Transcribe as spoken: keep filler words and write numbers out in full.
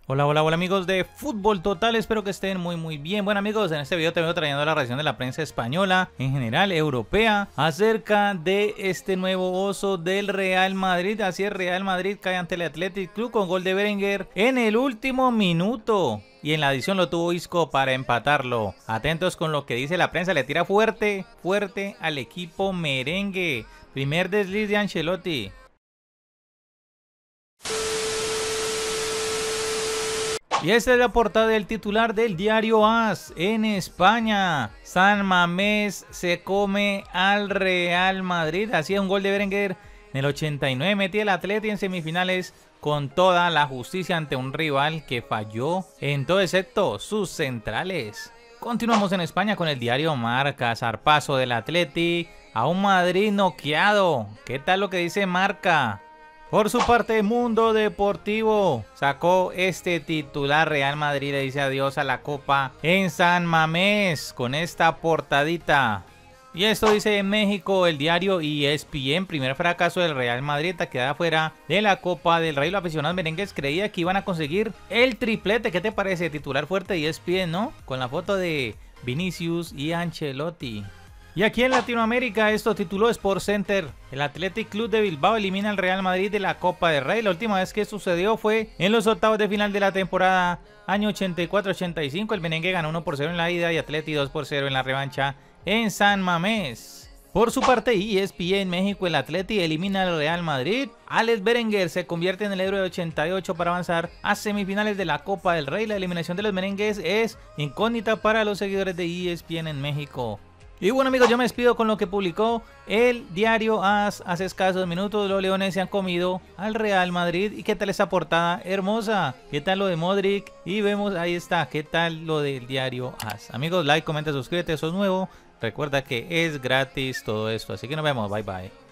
Hola, hola, hola amigos de Fútbol Total, espero que estén muy muy bien. Bueno amigos, en este video te vengo trayendo la reacción de la prensa española, en general europea, acerca de este nuevo oso del Real Madrid. Así es, Real Madrid cae ante el Athletic Club con gol de Berenguer en el último minuto. Y en la adición lo tuvo Isco para empatarlo. Atentos con lo que dice la prensa, le tira fuerte, fuerte al equipo merengue. Primer desliz de Ancelotti. Y esta es la portada del titular del diario AS en España. San Mamés se come al Real Madrid. Hacía un gol de Berenguer en el ochenta y nueve. Metía el Atleti en semifinales con toda la justicia ante un rival que falló en todo excepto sus centrales. Continuamos en España con el diario Marca. Zarpazo del Atleti a un Madrid noqueado. ¿Qué tal lo que dice Marca? Por su parte, Mundo Deportivo sacó este titular: Real Madrid le dice adiós a la Copa en San Mamés, con esta portadita. Y esto dice en México el diario E S P N: primer fracaso del Real Madrid, queda fuera de la Copa del Rey. Los aficionados merengues creía que iban a conseguir el triplete. ¿Qué te parece? Titular fuerte de E S P N, ¿no? Con la foto de Vinicius y Ancelotti. Y aquí en Latinoamérica esto tituló Sport Center: el Athletic Club de Bilbao elimina al Real Madrid de la Copa del Rey. La última vez que sucedió fue en los octavos de final de la temporada año ochenta y cuatro ochenta y cinco. El merengue ganó uno por cero en la ida y Atleti dos por cero en la revancha en San Mamés. Por su parte, E S P N México: el Atleti elimina al Real Madrid. Alex Berenguer se convierte en el héroe de ochenta y ocho para avanzar a semifinales de la Copa del Rey. La eliminación de los merengues es incógnita para los seguidores de E S P N en México. Y bueno amigos, yo me despido con lo que publicó el diario AS hace escasos minutos. Los leones se han comido al Real Madrid. ¿Y qué tal esa portada hermosa? ¿Qué tal lo de Modric? Y vemos, ahí está, ¿qué tal lo del diario AS? Amigos, like, comenta, suscríbete, eso es nuevo. Recuerda que es gratis todo esto. Así que nos vemos, bye bye.